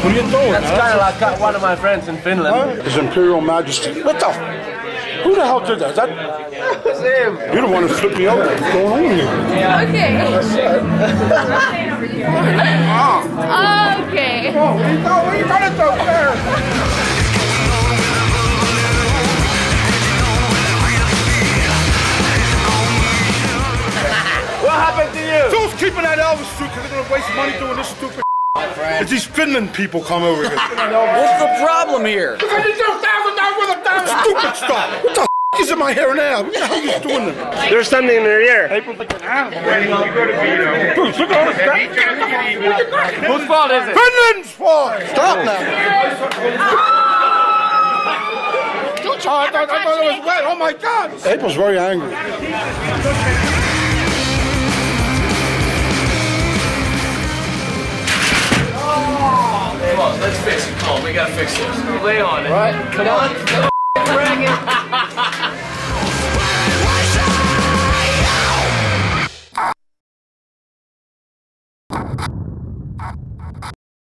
What are you doing? That's kind of like one of my friends in Finland. His Imperial Majesty. What the? Who the hell did that? Is that? That was him. You're the one who flipped me over. What's going on here? Okay. Okay. Oh, what are you trying to do there? What happened to you? So who's keeping that Elvis suit because they're going to waste money doing this stupid. It's these Finland people come over here. What's the problem here? $1,000 worth of damn stupid stuff. What the f is in my hair now? What the hell are you doing there? There's something in your ear. April's like an animal. Bruce, look at all this stuff. Whose fault is it? Finland's fault! Stop now. Don't you I thought it was wet. Oh my God. April's very angry. Come on, let's fix it. Come on, we gotta fix this. Lay on it. Right, come on. Bring it.